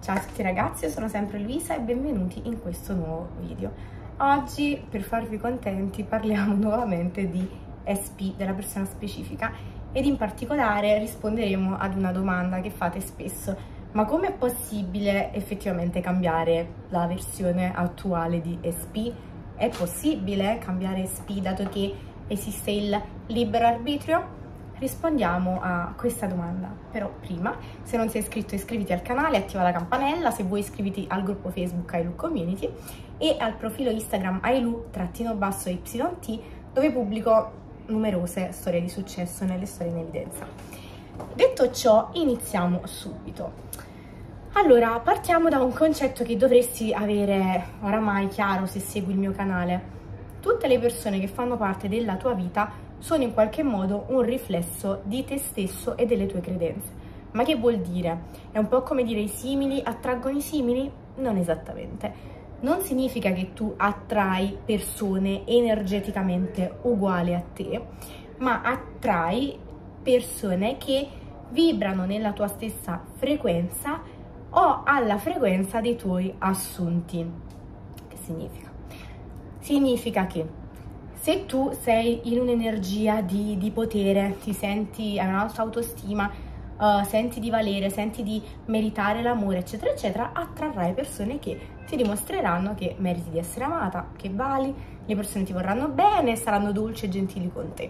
Ciao a tutti ragazzi, io sono sempre Luisa e benvenuti in questo nuovo video. Oggi, per farvi contenti, parliamo nuovamente di SP, della persona specifica, ed in particolare risponderemo ad una domanda che fate spesso: ma come è possibile effettivamente cambiare la versione attuale di SP? È possibile cambiare SP dato che esiste il libero arbitrio? Rispondiamo a questa domanda, però prima, se non sei iscritto iscriviti al canale, attiva la campanella, se vuoi iscriviti al gruppo Facebook iLook Community e al profilo Instagram iLook_YT, dove pubblico numerose storie di successo nelle storie in evidenza. Detto ciò, iniziamo subito. Allora, partiamo da un concetto che dovresti avere oramai chiaro se segui il mio canale. Tutte le persone che fanno parte della tua vita sono in qualche modo un riflesso di te stesso e delle tue credenze. Ma che vuol dire? È un po' come dire i simili attraggono i simili? Non esattamente. Non significa che tu attrai persone energeticamente uguali a te, ma attrai persone che vibrano nella tua stessa frequenza o alla frequenza dei tuoi assunti. Che significa? Significa che se tu sei in un'energia di potere, ti senti, hai un'alta autostima, senti di valere, senti di meritare l'amore, eccetera, eccetera, attrarrai persone che ti dimostreranno che meriti di essere amata, che vali, le persone ti vorranno bene, saranno dolci e gentili con te.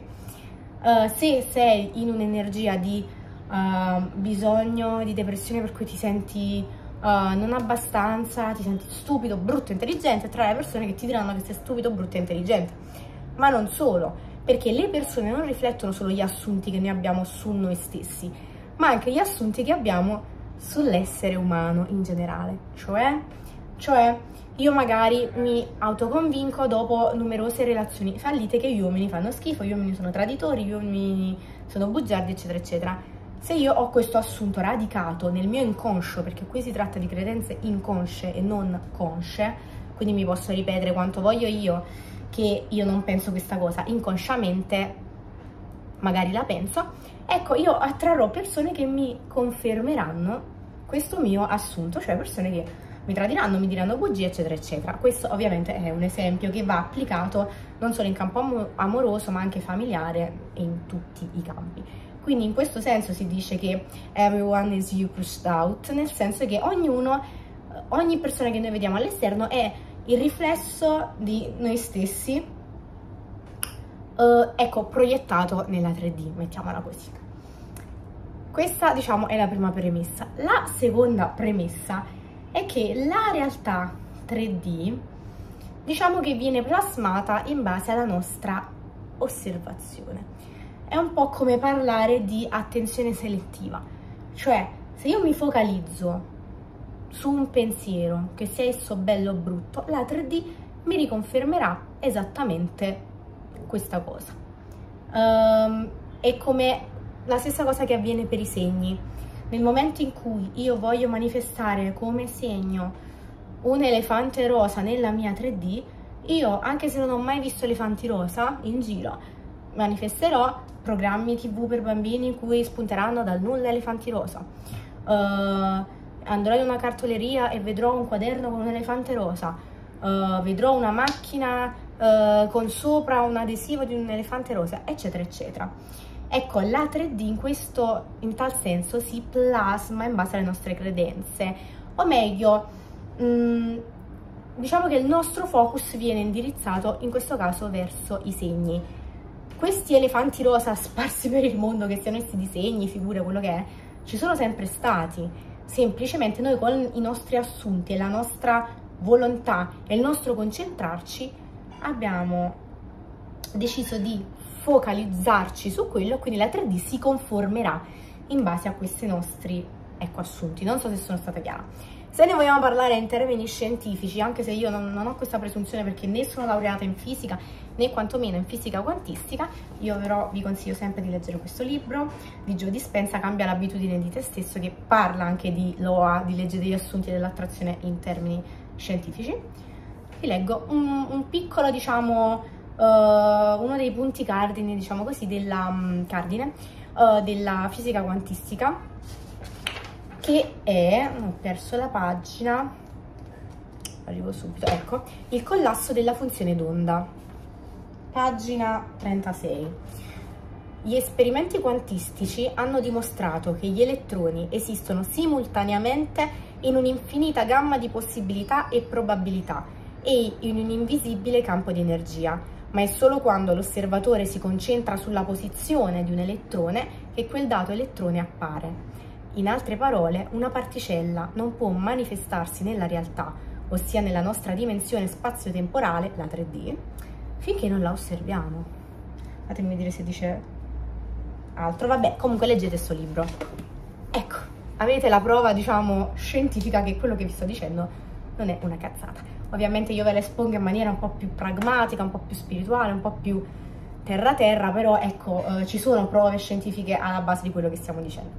Se sei in un'energia di bisogno, di depressione, per cui ti senti non abbastanza, ti senti stupido, brutto, intelligente, attrarrai persone che ti diranno che sei stupido, brutto e intelligente. Ma non solo, perché le persone non riflettono solo gli assunti che noi abbiamo su noi stessi, ma anche gli assunti che abbiamo sull'essere umano in generale. Cioè, io magari mi autoconvinco dopo numerose relazioni fallite che gli uomini fanno schifo, gli uomini sono traditori, gli uomini sono bugiardi, eccetera, eccetera. Se io ho questo assunto radicato nel mio inconscio, perché qui si tratta di credenze inconsce e non consce, quindi mi posso ripetere quanto voglio io che io non penso questa cosa, inconsciamente magari la penso, ecco, io attrarrò persone che mi confermeranno questo mio assunto, cioè persone che mi tradiranno, mi diranno bugie, eccetera, eccetera. Questo ovviamente è un esempio che va applicato non solo in campo amoroso, ma anche familiare e in tutti i campi. Quindi in questo senso si dice che everyone is you pushed out, nel senso che ogni persona che noi vediamo all'esterno è il riflesso di noi stessi, ecco, proiettato nella 3D, mettiamola così. Questa, diciamo, è la prima premessa. La seconda premessa è che la realtà 3D, diciamo che viene plasmata in base alla nostra osservazione. È un po' come parlare di attenzione selettiva, cioè se io mi focalizzo su un pensiero, che sia esso bello o brutto, la 3D mi riconfermerà esattamente questa cosa. È come la stessa cosa che avviene per i segni. Nel momento in cui io voglio manifestare come segno un elefante rosa nella mia 3D, io, anche se non ho mai visto elefanti rosa in giro, manifesterò programmi TV per bambini in cui spunteranno dal nulla elefanti rosa. Andrò in una cartoleria e vedrò un quaderno con un elefante rosa, vedrò una macchina con sopra un adesivo di un elefante rosa, eccetera, eccetera. Ecco, la 3D in tal senso si plasma in base alle nostre credenze, o meglio, diciamo che il nostro focus viene indirizzato in questo caso verso i segni. Questi elefanti rosa sparsi per il mondo, che siano essi disegni, figure, quello che è, ci sono sempre stati. Semplicemente noi con i nostri assunti e la nostra volontà e il nostro concentrarci abbiamo deciso di focalizzarci su quello, quindi la 3D si conformerà in base a questi nostri, ecco, assunti. Non so se sono stata chiara. Se ne vogliamo parlare in termini scientifici, anche se io non ho questa presunzione perché né sono laureata in fisica né quantomeno in fisica quantistica, io però vi consiglio sempre di leggere questo libro di Joe Dispenza, Cambia l'abitudine di te stesso, che parla anche di LOA, di legge degli assunti dell'attrazione in termini scientifici. Vi leggo un piccolo, diciamo, uno dei punti cardine, diciamo così, della fisica quantistica, che è, ho perso la pagina, arrivo subito, ecco, il collasso della funzione d'onda, pagina 36. Gli esperimenti quantistici hanno dimostrato che gli elettroni esistono simultaneamente in un'infinita gamma di possibilità e probabilità e in un invisibile campo di energia, ma è solo quando l'osservatore si concentra sulla posizione di un elettrone che quel dato elettrone appare. In altre parole, una particella non può manifestarsi nella realtà, ossia nella nostra dimensione spazio-temporale, la 3D, finché non la osserviamo. Fatemi vedere se dice altro. Vabbè, comunque leggete questo libro. Ecco, avete la prova, diciamo, scientifica che quello che vi sto dicendo non è una cazzata. Ovviamente io ve la espongo in maniera un po' più pragmatica, un po' più spirituale, un po' più terra-terra, però ecco, ci sono prove scientifiche alla base di quello che stiamo dicendo.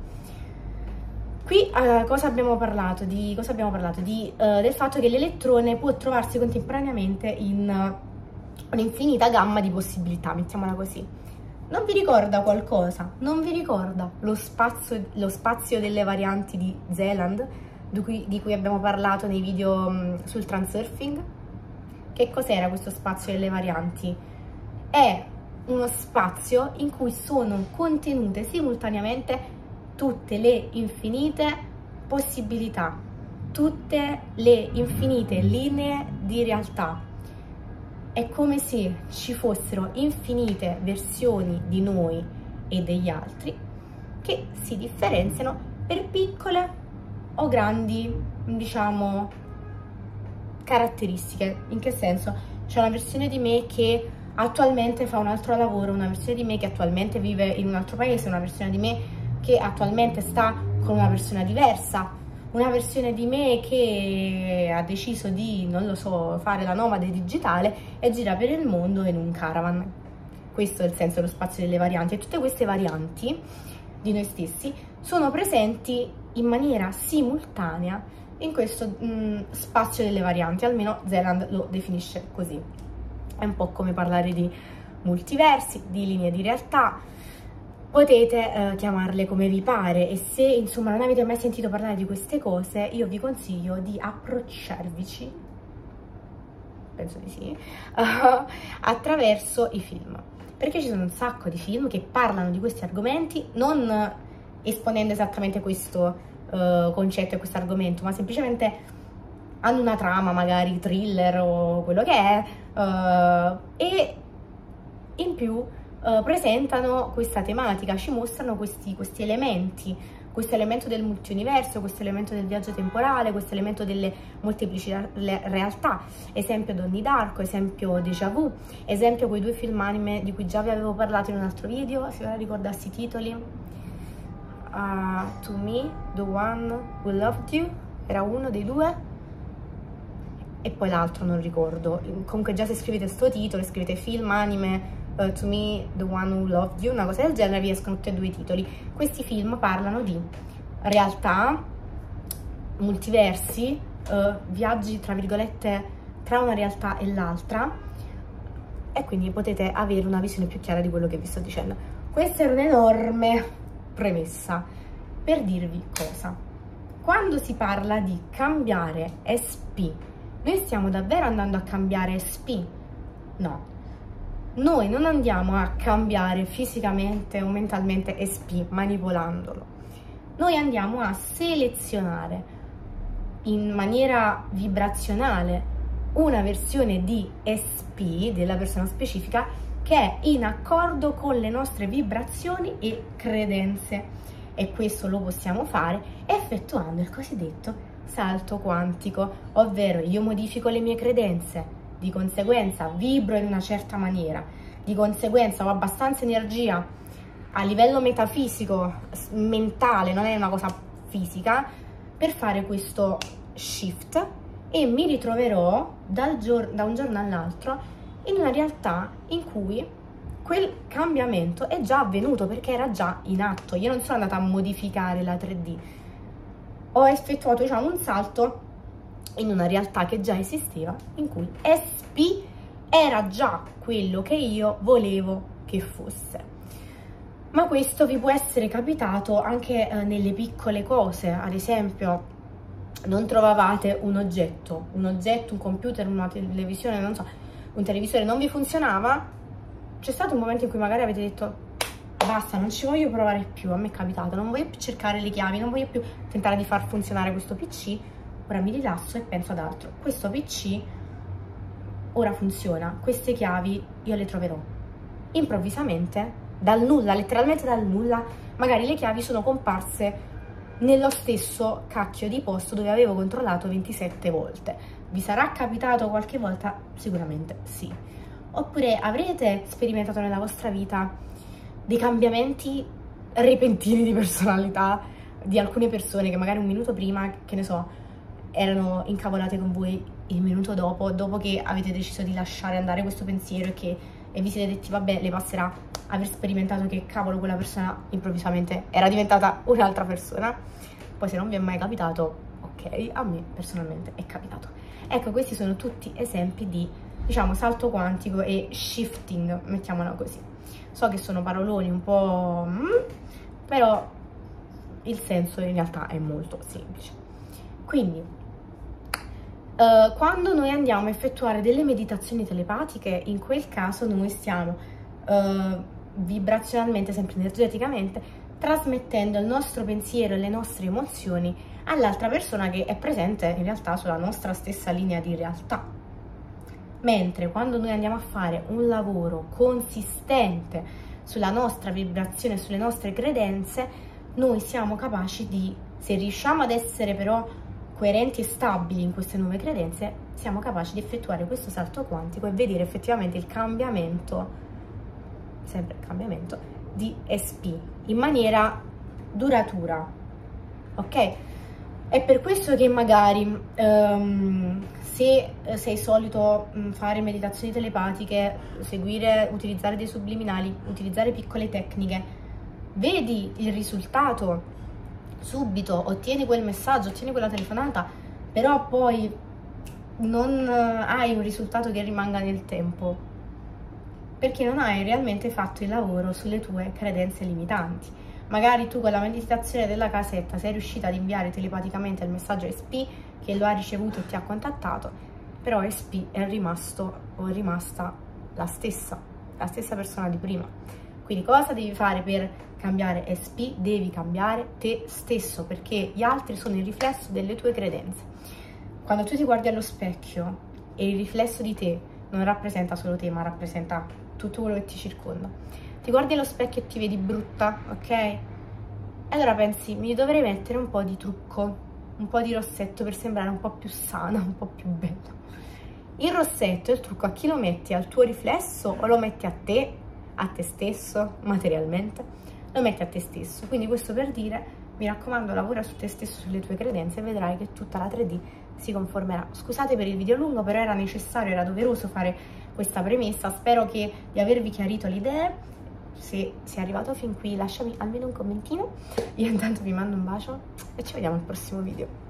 Qui cosa abbiamo parlato? Del fatto che l'elettrone può trovarsi contemporaneamente in un'infinita gamma di possibilità, mettiamola così. Non vi ricorda qualcosa? Non vi ricorda lo spazio delle varianti di Zeeland, di cui abbiamo parlato nei video sul transurfing? Che cos'era questo spazio delle varianti? È uno spazio in cui sono contenute simultaneamente tutte le infinite possibilità, tutte le infinite linee di realtà. È come se ci fossero infinite versioni di noi e degli altri che si differenziano per piccole o grandi, diciamo, caratteristiche. In che senso? C'è una versione di me che attualmente fa un altro lavoro, una versione di me che attualmente vive in un altro paese, una versione di me che attualmente sta con una persona diversa, una versione di me che ha deciso di, non lo so, fare la nomade digitale e gira per il mondo in un caravan. Questo è il senso dello spazio delle varianti, e tutte queste varianti di noi stessi sono presenti in maniera simultanea in questo spazio delle varianti, almeno Zeeland lo definisce così. È un po' come parlare di multiversi, di linee di realtà. Potete chiamarle come vi pare, e se insomma non avete mai sentito parlare di queste cose, io vi consiglio di approcciarvici, penso di sì, attraverso i film, perché ci sono un sacco di film che parlano di questi argomenti, non esponendo esattamente questo concetto e questo argomento, ma semplicemente hanno una trama, magari thriller o quello che è, e in più presentano questa tematica, ci mostrano questi elementi, questo elemento del multiuniverso, questo elemento del viaggio temporale, questo elemento delle molteplici realtà, esempio Donnie Darko, esempio Déjà Vu, esempio quei due film anime di cui già vi avevo parlato in un altro video, se ora ricordassi i titoli, To Me, The One Who Loved You, era uno dei due, e poi l'altro non ricordo. Comunque già se scrivete sto titolo, scrivete film anime, To Me, The One Who Loved You, una cosa del genere, vi escono tutti e due i titoli. Questi film parlano di realtà, multiversi, viaggi tra virgolette tra una realtà e l'altra, e quindi potete avere una visione più chiara di quello che vi sto dicendo. Questa è un'enorme premessa per dirvi cosa. Quando si parla di cambiare SP, noi stiamo davvero andando a cambiare SP? No. Noi non andiamo a cambiare fisicamente o mentalmente SP manipolandolo. Noi andiamo a selezionare in maniera vibrazionale una versione di SP della persona specifica che è in accordo con le nostre vibrazioni e credenze. E questo lo possiamo fare effettuando il cosiddetto salto quantico, ovvero io modifico le mie credenze, di conseguenza vibro in una certa maniera, di conseguenza ho abbastanza energia a livello metafisico, mentale, non è una cosa fisica, per fare questo shift, e mi ritroverò da un giorno all'altro in una realtà in cui quel cambiamento è già avvenuto, perché era già in atto. Io non sono andata a modificare la 3D, ho effettuato, diciamo, un salto in una realtà che già esisteva, in cui SP era già quello che io volevo che fosse. Ma questo vi può essere capitato anche nelle piccole cose, ad esempio non trovavate un oggetto, un computer, una televisione, non so, un televisore non vi funzionava, c'è stato un momento in cui magari avete detto basta, non ci voglio provare più, a me è capitato, non voglio più cercare le chiavi, non voglio più tentare di far funzionare questo PC, ora mi rilasso e penso ad altro. Questo PC ora funziona, queste chiavi io le troverò. Improvvisamente, dal nulla, letteralmente dal nulla, magari le chiavi sono comparse nello stesso cacchio di posto dove avevo controllato 27 volte. Vi sarà capitato qualche volta? Sicuramente sì. Oppure avrete sperimentato nella vostra vita dei cambiamenti repentini di personalità di alcune persone che magari un minuto prima, che ne so, erano incavolate con voi, il minuto dopo che avete deciso di lasciare andare questo pensiero e vi siete detti vabbè, le passerà, aver sperimentato che cavolo quella persona improvvisamente era diventata un'altra persona. Poi se non vi è mai capitato, ok, a me personalmente è capitato. Ecco, questi sono tutti esempi di, diciamo, salto quantico e shifting, mettiamola così. So che sono paroloni un po', però il senso in realtà è molto semplice. Quindi, quando noi andiamo a effettuare delle meditazioni telepatiche, in quel caso noi stiamo vibrazionalmente, sempre energeticamente, trasmettendo il nostro pensiero e le nostre emozioni all'altra persona che è presente in realtà sulla nostra stessa linea di realtà. Mentre quando noi andiamo a fare un lavoro consistente sulla nostra vibrazione, sulle nostre credenze, noi siamo capaci di, se riusciamo ad essere però coerenti e stabili in queste nuove credenze, siamo capaci di effettuare questo salto quantico e vedere effettivamente il cambiamento, sempre il cambiamento, di SP in maniera duratura, ok? È per questo che magari se sei solito fare meditazioni telepatiche, utilizzare dei subliminali, utilizzare piccole tecniche, vedi il risultato subito, ottieni quel messaggio, ottieni quella telefonata, però poi non hai un risultato che rimanga nel tempo, perché non hai realmente fatto il lavoro sulle tue credenze limitanti. Magari tu con la meditazione della casetta sei riuscita ad inviare telepaticamente il messaggio SP che lo ha ricevuto e ti ha contattato, però SP è rimasto o è rimasta la stessa persona di prima. Quindi cosa devi fare per cambiare SP? Devi cambiare te stesso, perché gli altri sono il riflesso delle tue credenze. Quando tu ti guardi allo specchio e il riflesso di te non rappresenta solo te, ma rappresenta tutto quello che ti circonda, ti guardi allo specchio e ti vedi brutta, ok? E allora pensi, mi dovrei mettere un po' di trucco, un po' di rossetto per sembrare un po' più sana, un po' più bella. Il rossetto e il trucco a chi lo metti? Al tuo riflesso o lo metti a te stesso, materialmente? Lo metti a te stesso. Quindi questo per dire, mi raccomando, lavora su te stesso, sulle tue credenze e vedrai che tutta la 3D si conformerà. Scusate per il video lungo, però era necessario, era doveroso fare questa premessa. Spero di avervi chiarito le idee. Se sei arrivato fin qui lasciami almeno un commentino. Io intanto vi mando un bacio e ci vediamo al prossimo video.